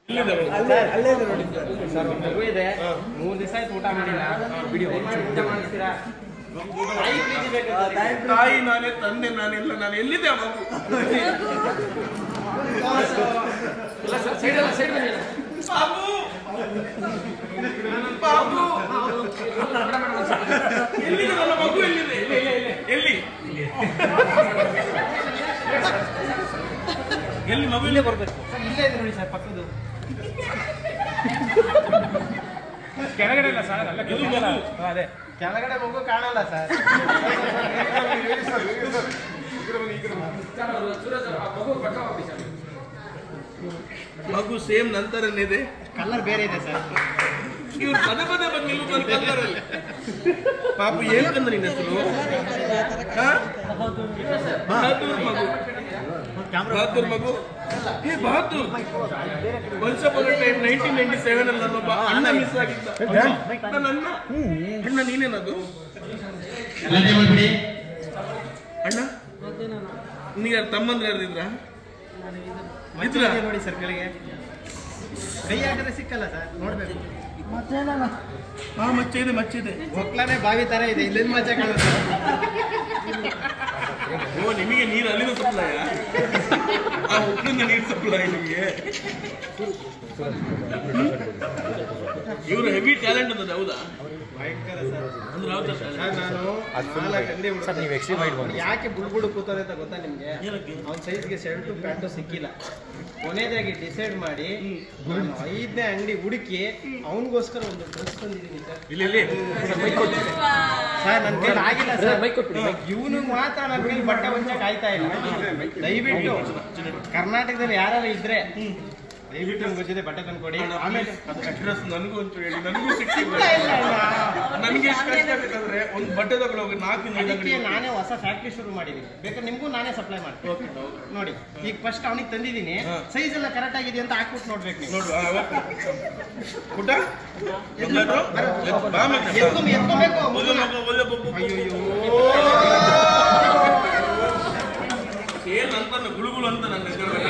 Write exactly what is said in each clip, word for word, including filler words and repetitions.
Sir ಒಂದು ಮಗು ಇದೆ, ಮೂರು ದಿವಸ ಆಯ್ತು ಊಟ ಮಾಡಿಲ್ಲ. ವಿಡಿಯೋ ಊಟ ಮಾಡಿಸ್ತೀರಾ? ತಾಯಿ ನಾನೇ, ತಂದೆ ನಾನೆಲ್ಲ, ನಾನು ಎಲ್ಲಿದೆ ಆ ಮಗು? ಬಾಬು ಎಲ್ಲಿದೆ ನನ್ನ ಮಗು? ಎಲ್ಲಿದೆ? ಎಲ್ಲಿ ಎಲ್ಲಿ ಮಗು? ಇಲ್ಲೇ ಬರ್ಬೇಕು. ಇಲ್ಲೇ ಇದೆ ನೋಡಿ ಸರ್, ಪಕ್ಕದ್ದು. ಕೆಳಗಡೆ ಇಲ್ಲ ಸರ್, ಅಲ್ಲ ಅದೇ ಕೆಳಗಡೆ ಮಗು ಕಾಣಲ್ಲ ಸರ್. ಮಗು ಸೇಮ್ ನಂತರನೇ ಇದೆ, ಕಲರ್ ಬೇರೆ ಇದೆ ಸರ್. ಇವ್ರು ಪದೇ ಪದೇ ಬಂದು ನಿಲ್ಲುತ್ತಾರೆ ಕಲ್ಲರಲ್ಲಿ. ಪಾಪು ಏನಂದ್ರೆ ನಿನ್ನ ಹೆಸರು? ಬಹದ್ದೂರ್ ಮಗು. ಬಹದ್ದೂರ್ ಮಗು. ಹೇ Bahadur, once upon a time nineteen ninety seven ಅಲ್ಲಿ ನನ್ನೊಬ್ಬ ಅಣ್ಣ ಮಿಸ್ ಆಗಿದ್ದ. ನನ್ನ ಅಣ್ಣ ಅಣ್ಣ ನೀನೇನದು? ಅಣ್ಣ ನೀಗ ತಮ್ಮಂದ್ರೆ ಯಾರ್ದಿದ್ರ? ನೋಡಿ ಸರ್, ಕೆಳಗೆ ಕೈ ಹಾಕಿದ್ರೆ ಸಿಕ್ಕಲ್ಲ ಸರ್, ನೋಡ್ಬೇಕು. ಹಾ ಮಚ್ಚೆ ಇದೆ, ಮಚ್ಚೆ ಇದೆ. ಒಕ್ಲಾನೆ ಬಾವಿ ತರ ಇದೆ, ಇಲ್ಲಿಂದ ಮಚ್ಚೆ ಕಾಣುತ್ತೆ. ಓ ನಿಮಗೆ ನೀರು ಅಲ್ಲಿಂದ ಸಪ್ಲೈ? ಆ ಉಪ್ಪಿನಿಂದ ನೀರು ಸಪ್ಲೈ ನಿಮಗೆ? ಇವರು ಹೆವಿ ಟ್ಯಾಲೆಂಟ್ ಅನ್ನೋದು ಹೌದಾ? ಭಯಂಕರ ಸರ್. ಅಂದ್ರೆ ಹೌದಾ ಸರ್? ನಾನು ಯಾಕೆ ಬುಡ್ಬುಡು ಕೂತಾರೆ ಅಂತ ಗೊತ್ತಾ ನಿಮ್ಗೆ? ಅವ್ನ ಸೈಜ್ಗೆ ಶರ್ಟು ಪ್ಯಾಂಟು ಸಿಕ್ಕಿಲ್ಲ. ಕೊನೆದಾಗಿ ಡಿಸೈಡ್ ಮಾಡಿ ನಾನು ಐದನೇ ಅಂಗಡಿ ಹುಡುಕಿ ಅವನಿಗೋಸ್ಕರ ಒಂದು ಡ್ರೆಸ್ ತಂದಿದ್ದೀನಿ ಸರ್. ಇಲ್ಲಿ ಸರ್ ನನ್ನ ಕೈಲಿ ಆಗಿಲ್ಲ ಸರ್. ಇವನು ಮಾತ್ರ ನನ್ನ ಕೈಲಿ ಬಟ್ಟೆ ಹೊಂಚಕ್ಕೆ ಆಯ್ತಾ ಇಲ್ಲ. ದಯವಿಟ್ಟು ಕರ್ನಾಟಕದಲ್ಲಿ ಯಾರು ಇದ್ರೆ ದಯವಿಟ್ಟು ನಮ್ಗೆ ಗೊತ್ತಿದೆ ಬಟ್ಟೆ ತಂದ್ಕೊಡಿ. ಆಮೇಲೆ ಅದು ಅಡ್ರೆಸ್ ನನಗೂ ಅಂತ ಹೇಳಿ, ನನಗೂ ಸಿಕ್ಕಿಲ್ಲ. ನನಗೆ ಎಷ್ಟು ಕಷ್ಟ ಬೇಕಾದ್ರೆ ಒಂದು ಬಟ್ಟೆ ತಗೊಳ್ಳೋಗಿ ನಾಲ್ಕು ಅದಕ್ಕೆ ನಾನೇ ಹೊಸ ಫ್ಯಾಕ್ಟ್ರಿ ಶುರು ಮಾಡಿದ್ದೀನಿ. ಬೇಕಾದ್ರೆ ನಿಮ್ಗೂ ನಾನೇ ಸಪ್ಲೈ ಮಾಡ್ತೀನಿ. ನೋಡಿ ಈಗ ಫಸ್ಟ್ ಅವನಿಗೆ ತಂದಿದ್ದೀನಿ, ಸೈಜ್ ಎಲ್ಲ ಕರೆಕ್ಟ್ ಆಗಿದೆ ಅಂತ ಹಾಕ್ಬಿಟ್ಟು ನೋಡ್ಬೇಕು ನೀವು. ನೋಡು ಊಟ ಎತ್ಕೊಬೇಕು. ಏನಂತ ಗುಳುಗುಳು ಅಂತ ನನ್ನ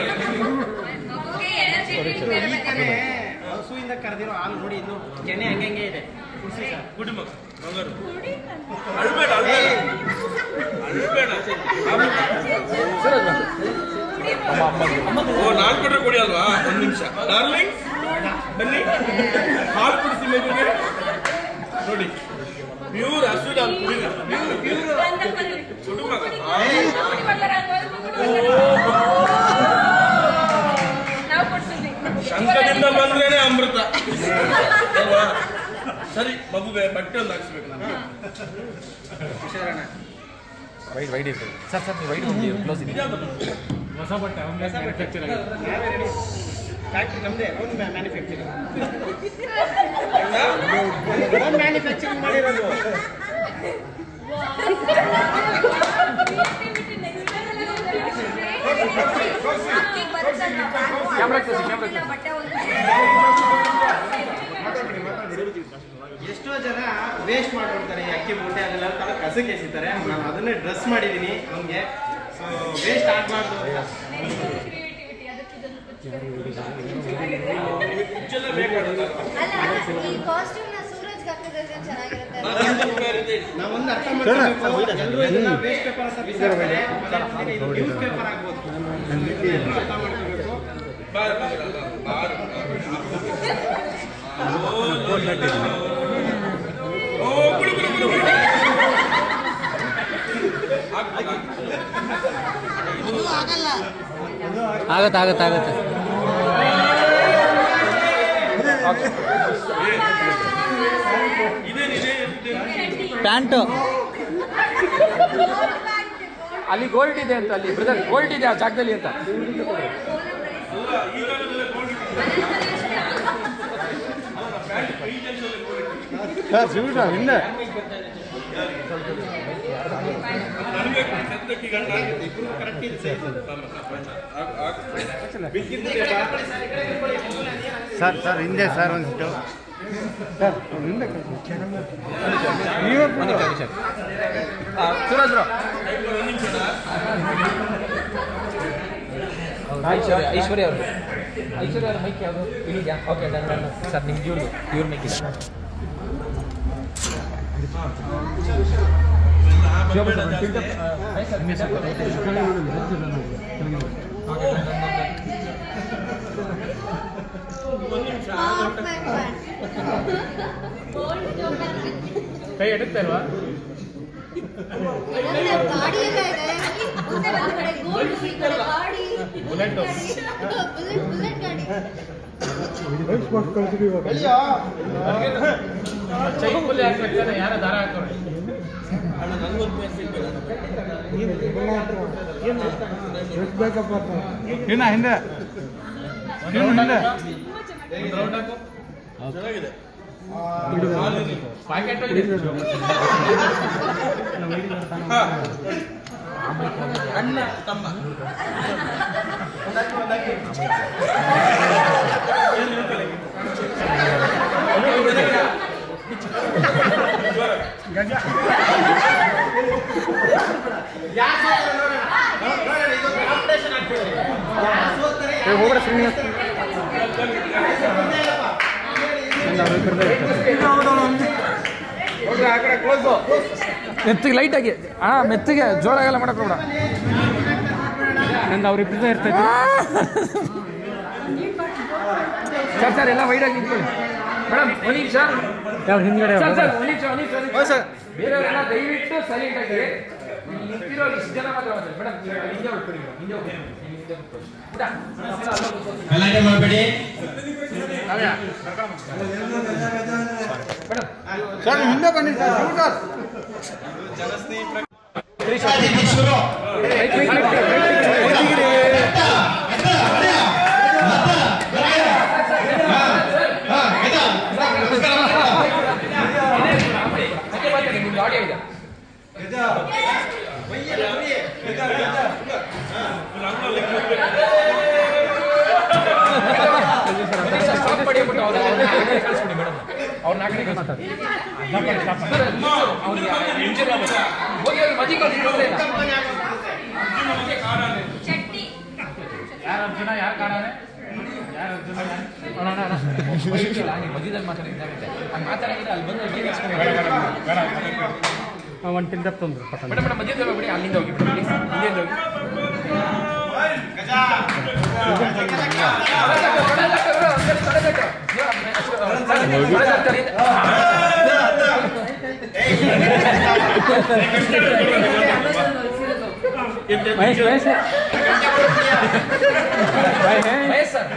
ಹಸುವಿಂದ ಕರೆದಿರೋ ಹಾಲು ನೋಡಿ, ಇನ್ನು ಕೆನೆ ಹಂಗೆ ಇದೆ. ಕುಡಿ ಮಗ ಬಂಗಾರು, ಅಳ್ಬೇಡ ಅಳ್ಬೇಡ. ಓ ನಾನ್ ಕೊಟ್ರೆ ಕೊಡಿ ಅಲ್ವಾ? ಒಂದ್ ನಿಮಿಷ ಡಾರ್ಲಿಂಗ್, ಬನ್ನಿ ಹಾಲು ಕುಡಿಸಿ ಮಗುಗೆ. ನೋಡಿ ಪ್ಯೂರ್ ಹಸುವಿನ ಹಾಲು ಕುಡಿ. ಕುಡಿ ಮಗ. ಶಂಕದಿಂದ ಬಂದ್ರೇನೆ ಅಮೃತ ಅಲ್ವಾ? ಸರಿ ಮಗುಗೆ ಬಟ್ಟೆ ಒಂದು ಹಾಕ್ಸ್ಬೇಕು ನಾನು. ವೈಡ್ ವೈಡ್ ಇದೆ ಸರ್. ಸರ್ ನೀವು ವೈಡ್ ಒಂದು ಕ್ಲೋಸ್ ಇದೆ. ಹೊಸ ಬಟ್ಟೆ ಮ್ಯಾನುಫ್ಯಾಕ್ಚರ್ ಆಗಿದೆ. ಫ್ಯಾಕ್ಟ್ರಿ ನಮ್ಮದೇ, ಓನ್ ಮ್ಯಾನುಫ್ಯಾಕ್ಚರಿಂಗ್. ಓನ್ ಮ್ಯಾನುಫ್ಯಾಕ್ಚರಿಂಗ್ ಮಾಡಿರೋದು. ಎಷ್ಟೋ ಜನ ವೇಸ್ಟ್ ಮಾಡ್ಕೊಡ್ತಾರೆ ಈ ಅಕ್ಕಿ ಮೂಟೆ ಅದೆಲ್ಲ ಕಸಕ್ಕೆ ಎಸಿತಾರೆ. ನಾನು ಅದನ್ನೇ ಡ್ರೆಸ್ ಮಾಡಿದ್ದೀನಿ ನಮಗೆ, ಸೊ ವೇಸ್ಟ್ ಆಗಬಾರ್ದು ಅಂತ. ನಾವೊಂದು ಅರ್ಥ ಮಾಡ್ಕೋಬೇಕು, ಎಲ್ಲರೂ ಇದನ್ನ ವೇಸ್ಟ್ ಪೇಪರ್ ಅಂತ ಬಿಸಾಡ್ತಾರೆ, ಇದು ನ್ಯೂಸ್ ಪೇಪರ್ ಆಗ್ಬೋದು. ಎಲ್ಲರೂ ಅರ್ಥ ಮಾಡ್ಕೋಬೇಕು. ಆಗತ್ತೆ ಆಗತ್ತೆ ಆಗತ್ತೆ. ಪ್ಯಾಂಟು ಅಲ್ಲಿ ಗೋಲ್ಡ್ ಇದೆ ಅಂತ, ಅಲ್ಲಿ ಬ್ರದರ್ ಗೋಲ್ಡ್ ಇದೆ ಆ ಜಾಗದಲ್ಲಿ ಅಂತ. ಹಿಂದೆ ಸರ್ ಸರ್ ಹಿಂದೆ ಸರ್ ಒಂದಿಷ್ಟು ಸರ್ ಹಿಂದೆ ಸುರೇಶ್ ಬ್ರೋ ಐಶ್ವರ್ಯ ಐಶ್ವರ್ಯ ಅವರು ಐಶ್ವರ್ಯ ಅವ್ರ ಮೈಕ್ ಯಾವುದು ಇದೆಯಾ? ಓಕೆ ಸರ್ ನಿಮ್ಗೆ ಇವ್ರದ್ದು ಇವ್ರ ಮೈಕ್ ಇದೆ. ಕೈ ಎಡುತ್ತಾ ಇಲ್ವಾ? ಚೈಪಲ್ಲಿ ಹಾಕ್ಬೇಕಾದ್ರೆ ಯಾರ ದಾರ ಹಾಕೋರಿ ಏನ ಹಿಂದೆ ಹಿಂದೆ ಚೆನ್ನಾಗಿದೆ ಅಣ್ಣ ತಮ್ಮ ಹೋಗ್ರ ಶ್ರೀನಿವಾಸ ಮೆತ್ತಿಗೆ ಲೈಟಾಗಿ ಹಾಂ ಮೆತ್ತಿಗೆ ಜೋರಾಗೆಲ್ಲ ಮಾಡಕ್ಕೆ ಬೇಡ. ನಂದು ಅವ್ರಿಬ್ಬರದೇ ಇರ್ತೈತೆ ಸರ್ ಸರ್ ಎಲ್ಲ ವೈಡಾಗಿ ನಿಂತ್ಕೊಳ್ಳಿ ಮೇಡಮ್. ಒಂದು ನಿಮಿಷ ಯಾವ ಹಿಂದ್ಗಡೆ ಸರ್ ಸರ್ ಒಂದು ನಿಮಿಷ ಒಂದು ನಿಮಿಷ ಸರ್ ಬೇರೆಯವರೆಲ್ಲ ದಯವಿಟ್ಟು ಸೈಲೆಂಟ್ ಆಗಿ ನಿಂತಿರೋ ಇಷ್ಟು ಜನ ಮಾತ್ರ ಮಾತಾಡಿ ಮೇಡಮ್. ಹಿಂದೆ ಹೋಗ್ಬಿಡಿ ಹಿಂದೆ ಹೋಗ್ಬಿಡಿ ಹಿಂದೆ ಹೋಗ್ಬಿಡಿ ಗಲಾಟೆ ಮಾಡಬೇಡಿ ಸರ್ ಹಿಂದೆ ಬನ್ನಿ ಸರ್. ಶುರು ಆಡಿಯೋ ಇದೆ ಕಳಿಸ್ಬಿಡಿ ಮೇಡಮ್. ಅವ್ರ ನಾಲ್ಕನೇ ಮಾತಾಡಿ ಯಾರು ಅರ್ಜುನ ಯಾರು ಕಾಣಾನೆ ಯಾರು ಅರ್ಜುನ ಮಧ್ಯದಲ್ಲಿ ಮಾತಾಡಿದ್ದೆ ಹಂಗೆ ಮಾತಾಡಿದ್ರೆ ಅಲ್ಲಿ ಬಂದು ಒಂದು ಟಿಲ್ ದಪ್ಪ ತಂದ್ರು ಮೇಡಮ್ ಮೇಡಮ್ ಮಧ್ಯದಲ್ಲಿ ಹೋಗ್ಬಿಡಿ ಅಲ್ಲಿಂದ ಹೋಗಿ ಬಿಡಿ ಹಿಂದಿಂದ ಹೋಗಿ ಮಹೇಶ್ ಮಹೇಶ್ ಮಹೇಶ್ ಸರ್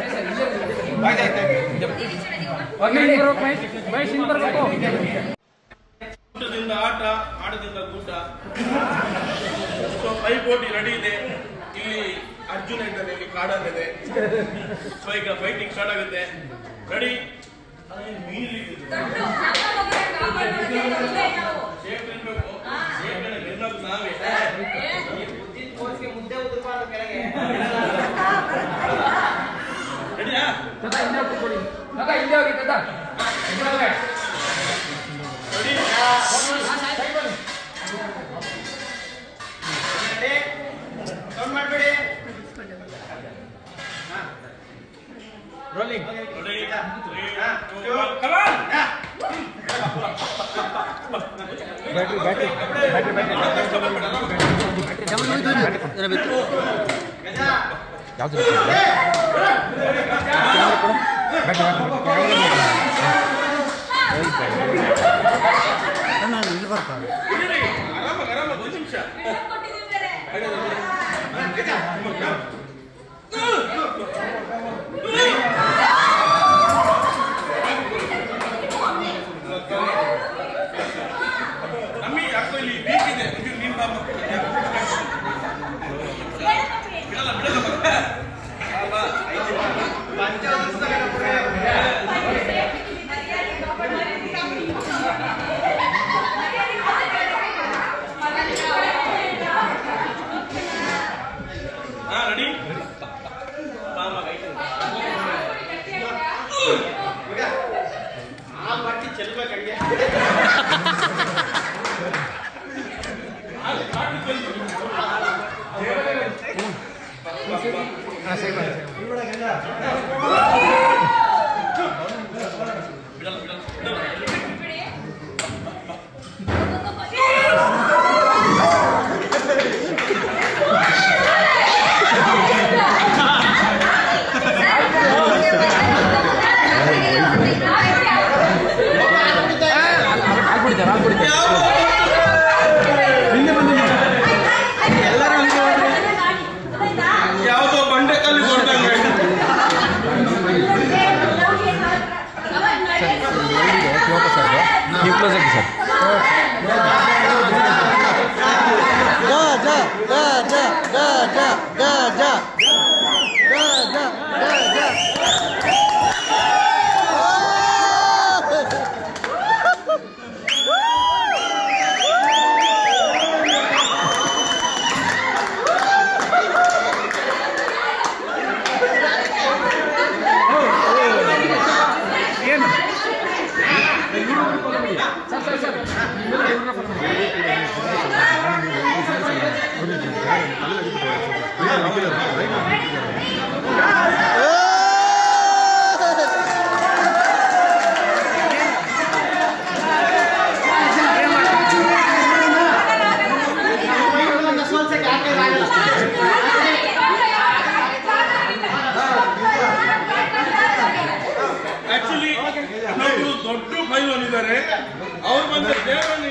ಮಹೇಶ್ ಹಿಂಗೆ ಬರ್ಬೇಕು. ಊಟದಿಂದ ಆಟ ಆಟದಿಂದ ಊಟ ಸೊ ಪೈಪೋಟಿ ರೆಡಿ ಇದೆ. ಇಲ್ಲಿ ಅರ್ಜುನ ಇದ್ದಾನೆ, ಇಲ್ಲಿ ಕಾಡಲ್ಲಿದೆ. ಸೊ ಈಗ ಫೈಟಿಂಗ್ ಸ್ಟಾರ್ಟ್ ಆಗುತ್ತೆ. ರೆಡಿ ಸೇಫ್ ಇರ್ಬೇಕು. ಗೆಲ್ಲೋದು ನಾವೇ. ರೆಡಿಯಾ? ಹಿಂದೆ ಹೋಗಿ ಹಿಂದೆ ಹೋಗಿ ಮಾಡಬೇಡಿ rolling. Ready come on. Battery battery battery battery ಯಾವುದು ನಾನು ಇಲ್ಲಿ ಬರ್ತಾರೆ ಆರಾಮ ಆರಾಮ ಒಂದು ನಿಮಿಷ. ನಮ್ಮಿ ಯಾಕೋ ಇಲ್ಲಿ ವೀಕ್ ಇದೆ. ನೀನು ಬಾಮ ಬಿಡಲ್ಲ ಬಿಡಲ್ಲ. ಕ್ಲೋಸ್ ಆಗಿ ಸರ್. ಆಕ್ಚುಲಿ ನಾವು ದೊಡ್ಡ ಪೈಲ್ವಾನ್ ಇದ್ದಾರೆ, ಅವ್ರು ಬಂದ ದೇವರಲ್ಲಿ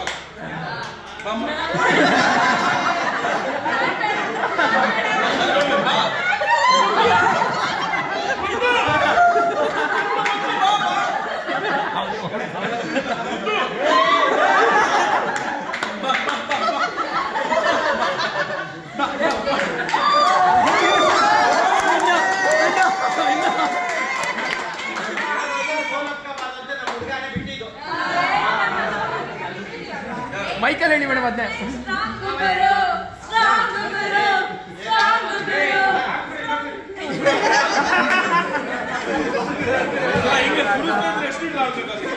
ಮೈಕಲ್ ಹೇಳಿ ಮೇಡಮ್ ಅದನ್ನೇ. ಈಗ ಎಷ್ಟು